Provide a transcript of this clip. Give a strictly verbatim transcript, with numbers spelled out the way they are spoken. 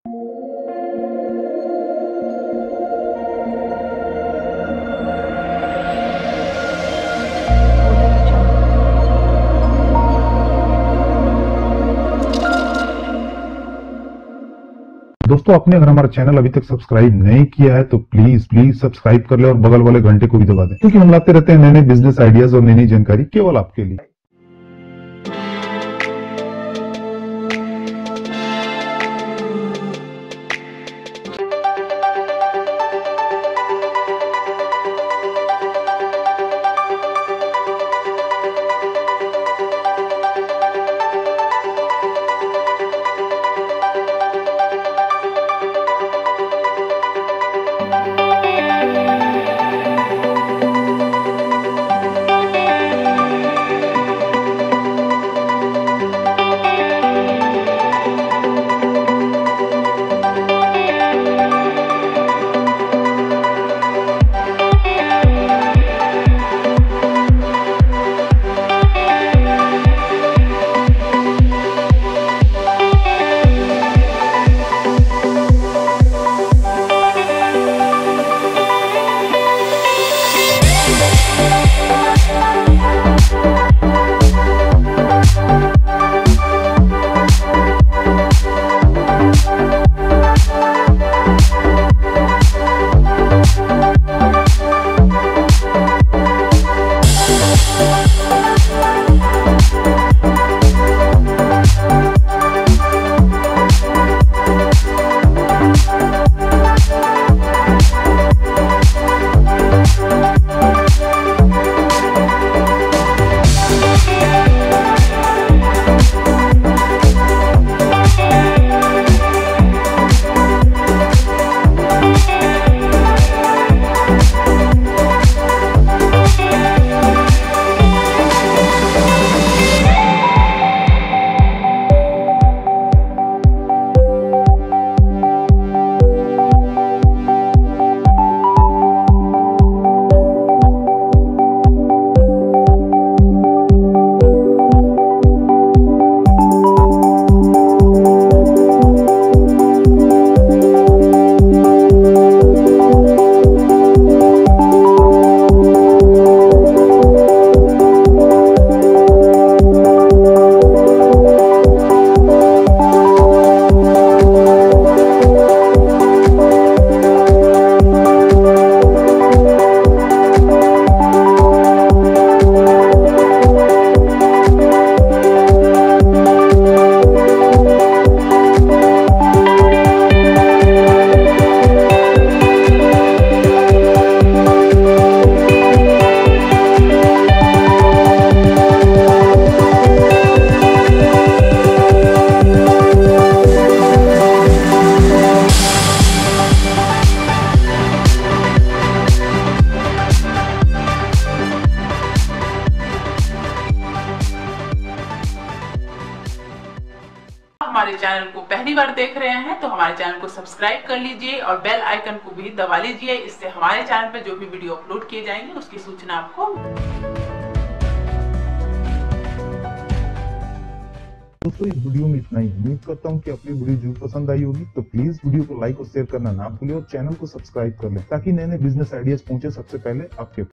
दोस्तों, आपने अगर हमारा चैनल अभी तक सब्सक्राइब नहीं किया है तो प्लीज प्लीज सब्सक्राइब कर ले और बगल वाले घंटे को भी दबा दें, क्योंकि हम लाते रहते हैं नए नए बिजनेस आइडियाज और नई नई जानकारी केवल आपके लिए। हमारे चैनल को पहली बार देख रहे हैं तो हमारे चैनल को सब्सक्राइब कर लीजिए और बेल आइकन को भी दबा लीजिए। इससे हमारे चैनल पर जो भी वीडियो अपलोड किए जाएंगे उसकी सूचना आपको। दोस्तों, इस वीडियो में इतना ही। उम्मीद करता हूँ कि आपको वीडियो जरूर पसंद आई होगी, तो प्लीज वीडियो को लाइक और शेयर करना ना भूलिए और चैनल को सब्सक्राइब कर लें ताकि नए नए बिजनेस आइडियाज पहुंचे सबसे पहले आपके